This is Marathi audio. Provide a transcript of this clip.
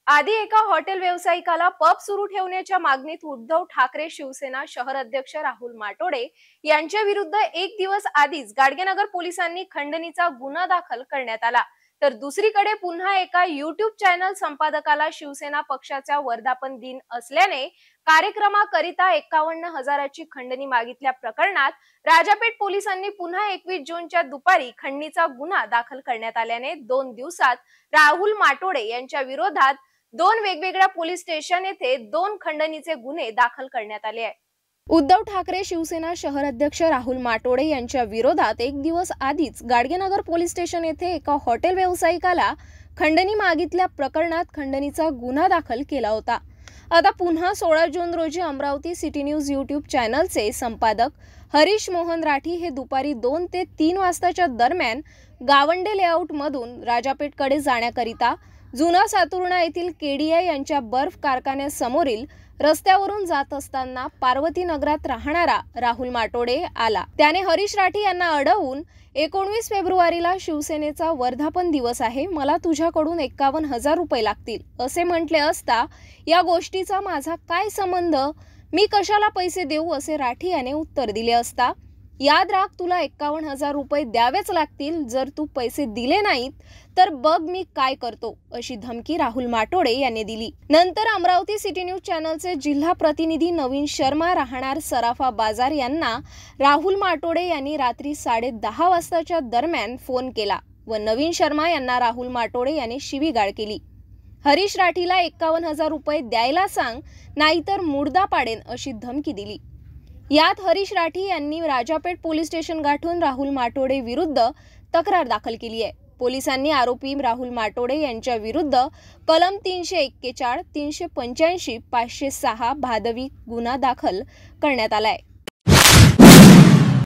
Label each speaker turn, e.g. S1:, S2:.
S1: आधी एका हॉटेल व्यावसायिकाला पब सुरू ठेवण्याच्या मागणीत उद्धव ठाकरे शिवसेना शहर अध्यक्ष राहुल माटोडे यांच्या विरुद्ध एक दिवस आधीच गाडगेनगर पोलिसांनी खंडणीचा गुन्हा दाखल करण्यात आला। तर दुसरीकडे पुन्हा एका युट्यूब चॅनल संपादकाला शिवसेना पक्षाचा वर्धापन दिन असल्याने कार्यक्रमाकरिता 51,000ची खंडणी मागितल्या प्रकरणात राजापेठ पोलिसांनी पुन्हा 21 जूनच्या दुपारी खंडणीचा गुन्हा दाखल करण्यात आल्याने 2 दिवसात राहुल माटोडे यांच्या विरोधात 2 वेगवेगळ्या पोलीस स्टेशन येथे 2 खंडणीचे गुन्हे दाखल करण्यात आले आहेत। उद्धव ठाकरे शिवसेना शहर अध्यक्ष राहुल माटोडे यांच्या विरोधात एक दिवस आधीच गाडगेनगर पोलीस स्टेशन येथे एका हॉटेल व्यावसायिकाला खंडणी मागितल्या प्रकरणात खंडणीचा गुन्हा दाखल केला होता। आता पुन्हा 16 जून रोजी अमरावती सिटी न्यूज यूट्यूब चॅनलचे संपादक हरीश मोहन राठी हे दुपारी 2 ते 3 वाजताच्या दरम्यान गावंडे लेआउट मधून राजापेठकडे जाण्याकरिता जुना सातुर्णा येथील केडीआय यांच्या बर्फ कारखान्यासमोरील रस्त्यावरून जात असताना पार्वती नगरात राहणारा राहुल माटोडे आला। त्याने हरीश राठी यांना अडवून 19 फेब्रुवारीला शिवसेनेचा वर्धापन दिवस आहे, मला तुझ्याकडून 51,000 रुपये लागतील असे म्हटले असता या गोष्टीचा माझा काय संबंध, मी कशाला पैसे देऊ असे राठी याने उत्तर दिले असता याद राख तुला 51,000 रुपये द्यावेच लागतील, जर तू पैसे दिले नाहीत तर बघ मी काय करतो अशी धमकी राहुल माटोडे यांनी दिली। नंतर अमरावती सिटी न्यूज चॅनलचे जिल्हा प्रतिनिधी नवीन शर्मा राहणार सराफा बाजार यांना राहुल माटोडे यांनी रात्री 10:30 वाजताच्या दरम्यान फोन केला व नवीन शर्मा यांना राहुल माटोडे यांनी शिवीगाळ केली। हरीश राठीला 51,000 रुपये द्यायला सांग नाहीतर मुर्दा पाडेन अशी धमकी दिली। यात हरीश राठी यांनी राजापेठ पोलीस स्टेशन गाठून राहुल माटोडे विरुद्ध तक्रार दाखल केली आहे। पोलिसांनी आरोपी राहुल माटोडे यांच्या विरुद्ध कलम 341, 385, 506 भादवी गुन्हा दाखल करण्यात आलाय।